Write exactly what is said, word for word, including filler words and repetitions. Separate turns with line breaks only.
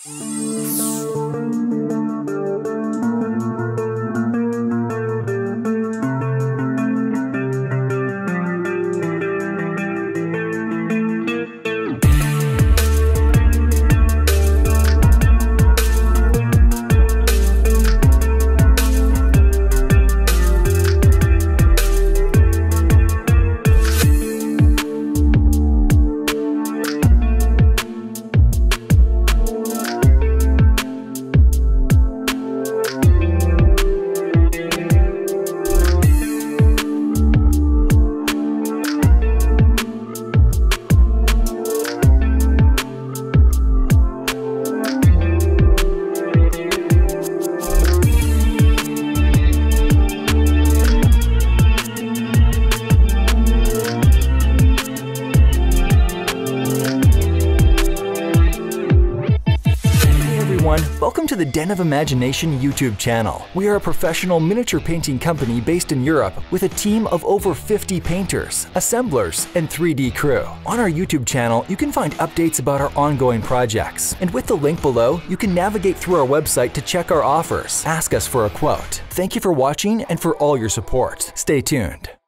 Welcome to the Den of Imagination YouTube channel. We are a professional miniature painting company based in Europe with a team of over fifty painters, assemblers, and three D crew. On our YouTube channel, you can find updates about our ongoing projects. And with the link below, you can navigate through our website to check our offers. Ask us for a quote. Thank you for watching and for all your support. Stay tuned.